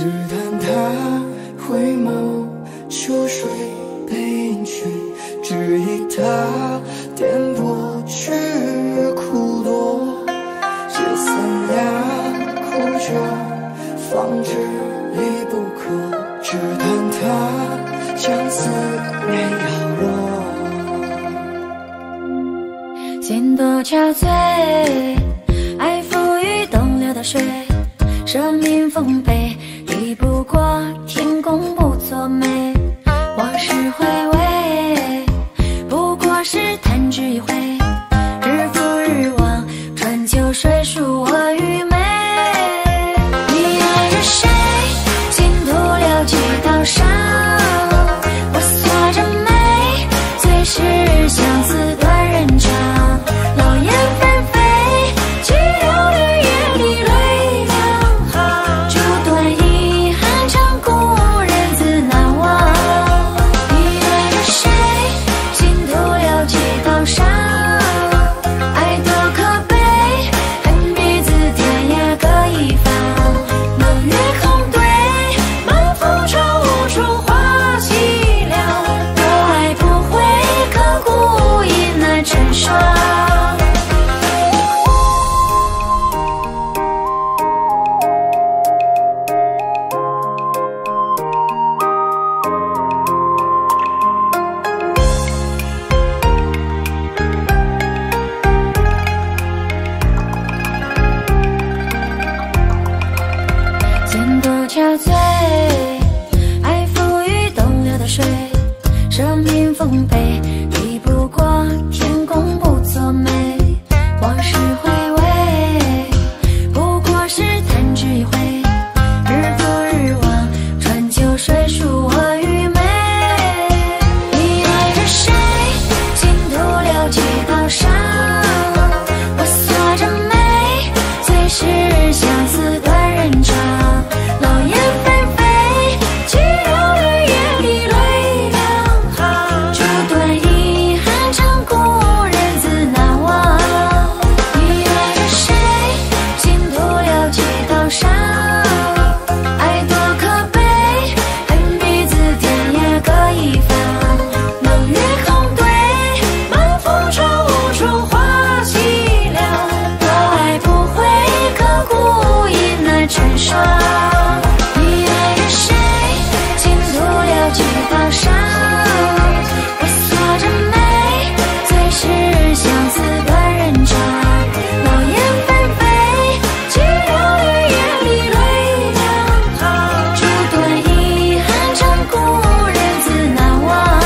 只叹他回眸，秋水背影去，只忆他颠簸去苦多。解三两苦酒，方知已不可，只叹他将思念摇落。 心多憔悴，爱付与东流的水，生命丰沛，抵不过天公不作美。往事回味，不过是弹指一挥，日复日望，春秋水书我与美。你爱着谁？倾吐了几道伤，我锁着眉，最是相思断人肠。老雁纷飞，寂寥的夜里泪两行，烛短遗憾长，故人自难忘。你爱着谁？倾吐了几道伤，爱多可悲，恨彼此天涯各一方。冷月空对，满腹愁无处话凄凉，多爱不悔，刻骨已难成双。心多憔悴，爱付与东流的水，生命丰沛，抵不过天公不作美。往事回味，不过是弹指一挥，日复日望，春秋水书我与美。你爱着谁？倾吐了几道伤，我锁着眉，最是相思断人肠。老雁纷飞，寂寥的夜里泪两行，烛短遗憾长，故人自难忘。你爱着谁？倾吐了几道伤，爱多可悲，恨彼此天涯各一方。冷月空对，满腹愁无处话凄凉，多爱不悔，刻骨已难成双。你爱着谁？倾吐了几道伤，我锁着眉，最是相思断人肠。老雁纷飞，寂寥的夜里泪两行，烛短遗憾长，故人自难忘。